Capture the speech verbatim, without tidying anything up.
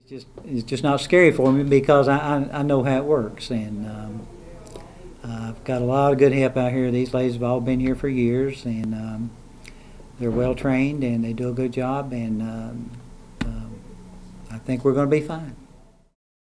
Just it's just not scary for me because I I, I know how it works, and um, I've got a lot of good help out here. These ladies have all been here for years, and um, they're well trained and they do a good job, and um, um, I think we're going to be fine.